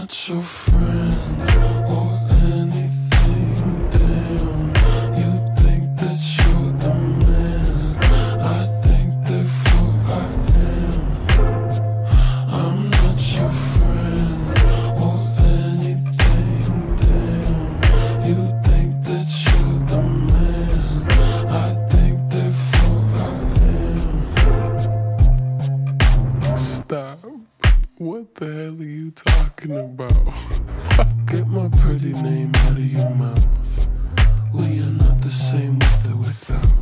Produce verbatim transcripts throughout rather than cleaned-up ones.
not your friend or anything, damn. You think that you're the man, I think therefore I am. I'm not your friend or anything, damn. You think that you're the man, I think therefore I am. Stop. What the hell are you talking about? Get my pretty name out of your mouth. We are not the same with or without.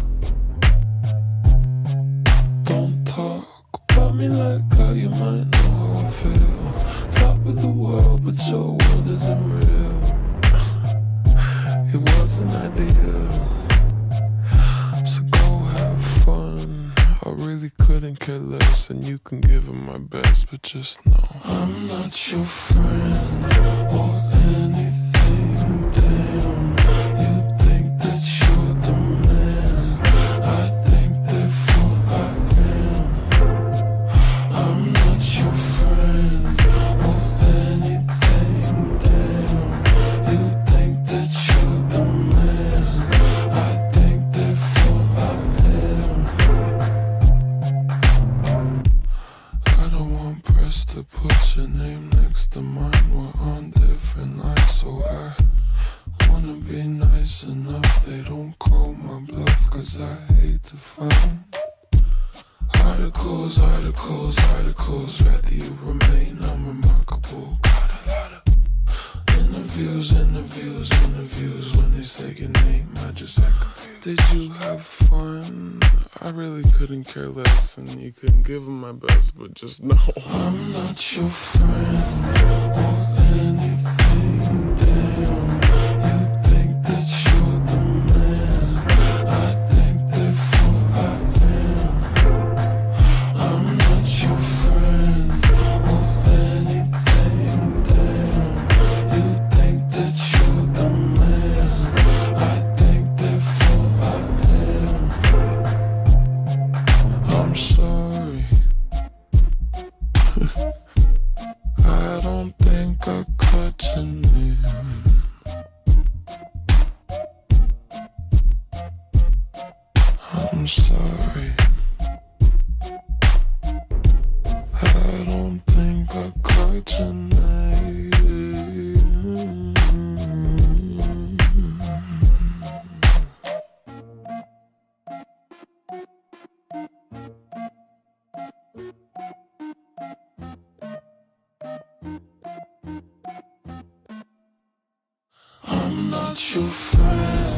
Don't talk about me like how you might know how I feel. Top of the world, but your world isn't real. It wasn't ideal. So go have fun. I really couldn't care less, and you can give him my best, but just know I'm not your friend or anything, damn. You think that you're the man, I think therefore I am. I'm not your friend or anything, damn. You think that you're the man, I think therefore I am. I don't want press to put your name next to mine. We're on different lines, so I wanna be nice enough they don't call my bluff, cause I hate to find articles, articles, articles. Rather you remain unremarkable. Got a lot of interviews, interviews, interviews. When they say your name, I just act confused. Did you have fun? I really couldn't care less, and you couldn't give him my best, but just know I'm not your friend or anything, damn. You think that you're the man, I think therefore I am. I'm not your friend or anything, damn. You think that you're the man, I think therefore I am. I'm sorry. I don't think I caught your name. I'm sorry. I don't think I caught your name. I'm not your friend